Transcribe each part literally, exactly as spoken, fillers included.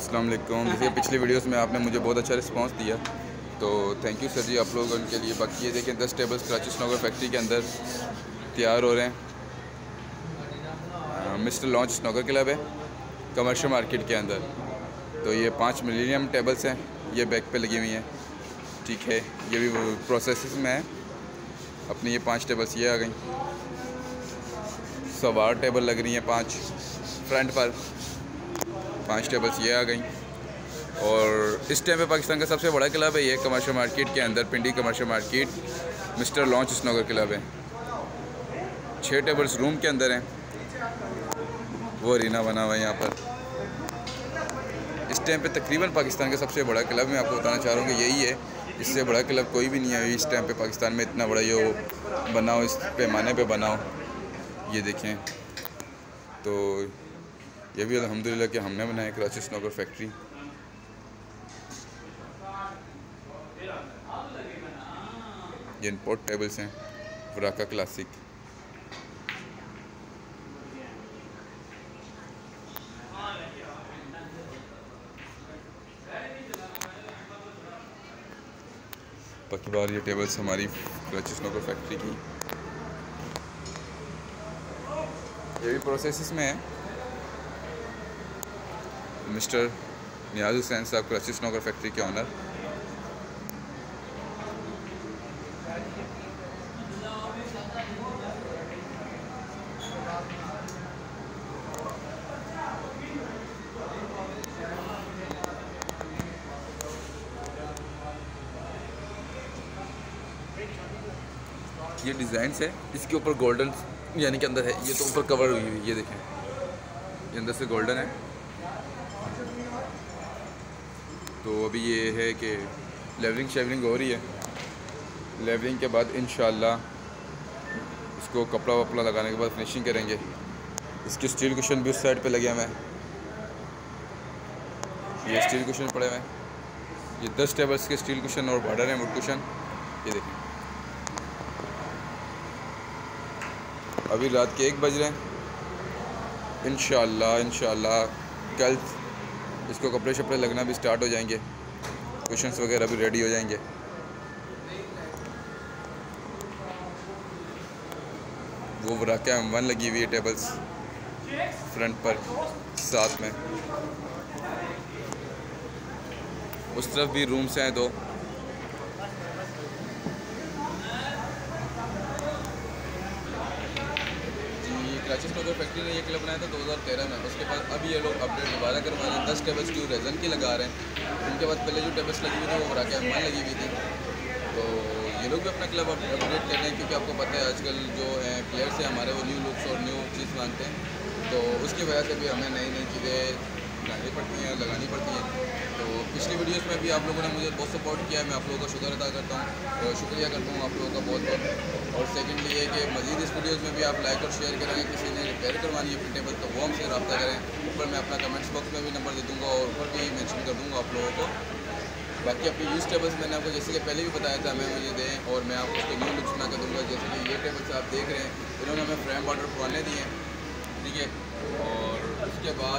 अस्सलाम वालेकुम। जैसे पिछली वीडियोस में आपने मुझे बहुत अच्छा रिस्पांस दिया, तो थैंक यू सर जी आप लोगों के लिए। बाकी ये देखें दस टेबल्स कराची स्नोकर फैक्ट्री के अंदर तैयार हो रहे हैं। मिस्टर लॉन्च स्नोकर क्लब है कमर्शियल मार्केट के अंदर। तो ये पाँच मिलीनियम टेबल्स हैं, ये बैक पे लगी हुई हैं। ठीक है, ये भी प्रोसेस में है। अपनी ये पाँच टेबल्स ये आ गई, सवार टेबल लग रही हैं पाँच फ्रंट पर, पांच टेबल्स ये आ गई। और इस टाइम पे पाकिस्तान का सबसे बड़ा क्लब है ये कमर्शियल मार्केट के अंदर, Pindi commercial market mister launch snooker club है। छः टेबल्स रूम के अंदर हैं, वो अरीना बना हुआ है यहाँ पर। इस टाइम पे तकरीबन पाकिस्तान का सबसे बड़ा क्लब मैं आपको बताना चाह रहा हूँ कि यही है। इससे बड़ा क्लब कोई भी नहीं है इस टाइम पे पाकिस्तान में, इतना बड़ा ये बनाओ, इस पैमाने पे बनाओ। ये देखें, तो ये भी अल्हम्दुलिल्लाह कि हमने बनाया कराची स्नोकर फैक्ट्री। ये इम्पोर्ट टेबल्स हैं वराका क्लासिक। बाकी बार ये टेबल्स हमारी कराची स्नोकर फैक्ट्री की, ये भी प्रोसेस में है। मिस्टर नियाज हुसैन साहब कराची स्नोकर फैक्ट्री के ऑनर। ये डिज़ाइंस है, इसके ऊपर गोल्डन यानी कि अंदर है, ये तो ऊपर कवर हुई हुई, ये देखें ये अंदर से गोल्डन है। तो अभी ये है कि लेवलिंग शेवलिंग हो रही है। लेवलिंग के बाद इंशाल्लाह इसको कपड़ा वपड़ा लगाने के बाद फिनिशिंग करेंगे। इसके स्टील कुशन भी उस साइड पे लगे हुए हैं, ये स्टील कुशन पड़े हुए हैं। ये दस टेबल्स के स्टील कुशन और बॉर्डर है वुड कुशन। ये देखें अभी रात के एक बज रहे हैं। इंशाल्लाह इंशाल्लाह कल इसको कपड़े शपड़े लगना भी स्टार्ट हो जाएंगे, कुशन्स वगैरह भी रेडी हो जाएंगे। वो वराका एम वन लगी हुई है टेबल्स फ्रंट पर साथ में। उस तरफ भी रूम्स हैं दो। कराची स्नोकर फैक्ट्री ने ये क्लब बनाया था दो हज़ार तेरह में। उसके बाद अभी ये लोग अपडेट दोबारा करवा रहे हैं, दस टेबल्स की रेजन की लगा रहे हैं। उनके बाद पहले जो टेबल्स लगी हुई थी वो वराका एम वन लगी हुई थी। तो ये लोग भी अपना क्लब अपडेट कर रहे हैं, क्योंकि आपको पता है आजकल जो है प्लेयर्स हैं हमारे वो न्यू लुक्स और न्यू चीज़ मांगते हैं। तो उसकी वजह से भी हमें नई नई चीज़ें लानी पड़ती हैं, लगानी पड़ती हैं। तो पिछली वीडियोस में भी आप लोगों ने मुझे बहुत सपोर्ट किया है, मैं आप लोगों का शुक्र अदा करता हूँ, तो शुक्रिया करता हूँ आप लोगों का बहुत बहुत। और सेकंडली ये कि मज़ीद इस वीडियोस में भी आप लाइक और शेयर करेंगे। किसी ने रिपेयर करवानी है अपनी टेबल तो वो हमसे रब्ता करें। ऊपर मैं अपना कमेंट्स बॉक्स में भी नंबर दे दूँगा और ऊपर भी मेंशन कर दूँगा आप लोगों को। बाकी अपनी यूज़ टेबल्स मैंने आपको जैसे कि पहले भी बताया था हमें मुझे दें और मैं आपको उसको न्यू लुक्स बना कर दूँगा। जैसे कि ये टेबल्स आप देख रहे हैं, इन्होंने हमें फ्रेम बॉर्डर पुराने दिए हैं, ठीक है। और उसके बाद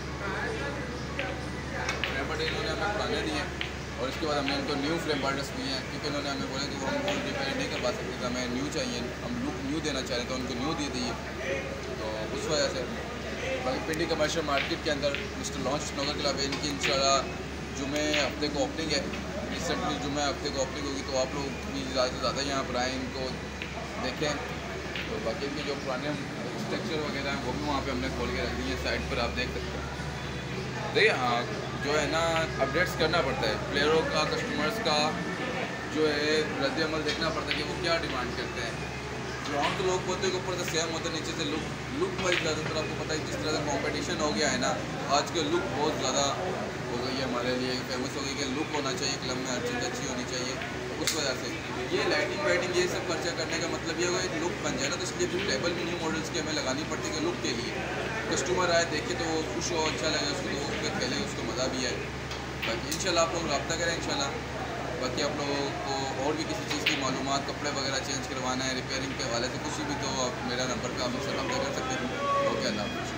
फ्रेम बॉर्डर इन्होंने हमें पुराने दिए हैं और उसके बाद हमने उनको न्यू फ्रेम बॉर्डर्स दिए हैं, क्योंकि उन्होंने हमें बोला कि वो हम रिपेयर नहीं करवा सकते थे, हमें न्यू चाहिए, हम लुक न्यू देना चाह रहे थे, उनको न्यू दे दिए। तो उस वजह से बाकी पिंडी कमर्शियल मार्केट के अंदर मिस्टर लॉन्च स्नोकर क्लब है, इनकी इंशाल्लाह जुमे हफ्ते को ओपनिंग है। रिसेंटली जुमे हफ्ते को ओपनिंग होगी, तो आप लोग भी ज़्यादा से ज़्यादा यहाँ पर आएँ, इनको देखें। तो बाकी इनके जो पुराने स्ट्रक्चर वगैरह हैं वो भी वहाँ पे हमने खोल के रख दिए हैं, साइड पर आप देख सकते हैं। देखिए हाँ जो है ना अपडेट्स करना पड़ता है, प्लेयरों का कस्टमर्स का जो है रद्द अमल देखना पड़ता है कि वो क्या डिमांड करते हैं। ग्राउंड तो लोग पोते के ऊपर तो सेम होता है, नीचे से लुक लुक वाइज ज़्यादातर आपको पता है जिस तरह का कॉम्पिटिशन हो गया है ना, आज के लुक बहुत ज़्यादा हो गई है हमारे लिए, फेमस हो गई कि लुक होना चाहिए क्लब में, हर चीज़ अच्छी होनी चाहिए। उस वजह से ये लाइटिंग वाइटिंग ये सब खर्चा करने का मतलब ये होगा एक लुक बन जाए ना, तो इसलिए फिर टेबल भी न्यू मॉडल्स की हमें लगानी पड़ती है कि लुक के लिए कस्टमर आए देखे तो वो खुश हो, अच्छा लगे उसको, तो उसको खेले उसको मज़ा भी आए। बाकी इंशाल्लाह आप लोग रब्ता करें इंशाल्लाह। बाकी आप लोगों को और भी किसी चीज़ की मालूमात, कपड़े वगैरह चेंज करवाना है, रिपेयरिंग के हवाले से कुछ भी, तो आप मेरा नंबर पर आप मुझसे रब्ता कर सकते हैं। ओके, अल्लाह हाफ़िज़।